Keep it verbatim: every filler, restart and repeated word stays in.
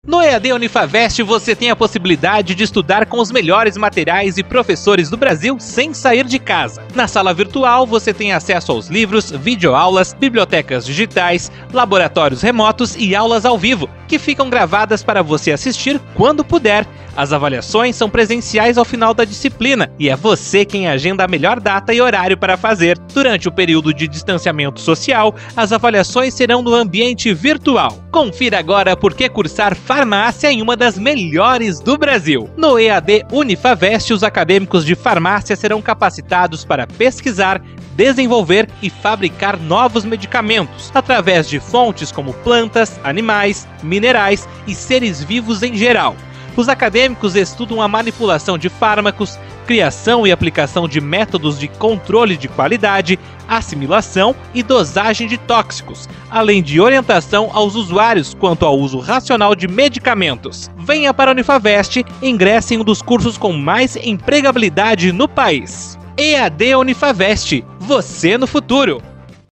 No E A D Unifavest você tem a possibilidade de estudar com os melhores materiais e professores do Brasil sem sair de casa. Na sala virtual você tem acesso aos livros, videoaulas, bibliotecas digitais, laboratórios remotos e aulas ao vivo, que ficam gravadas para você assistir quando puder. As avaliações são presenciais ao final da disciplina e é você quem agenda a melhor data e horário para fazer. Durante o período de distanciamento social, as avaliações serão no ambiente virtual. Confira agora por que cursar farmácia em uma das melhores do Brasil. No E A D Unifavest, os acadêmicos de farmácia serão capacitados para pesquisar, desenvolver e fabricar novos medicamentos, através de fontes como plantas, animais, minerais e seres vivos em geral. Os acadêmicos estudam a manipulação de fármacos, criação e aplicação de métodos de controle de qualidade, assimilação e dosagem de tóxicos, além de orientação aos usuários quanto ao uso racional de medicamentos. Venha para a Unifavest e ingresse em um dos cursos com mais empregabilidade no país. E A D Unifavest, você no futuro!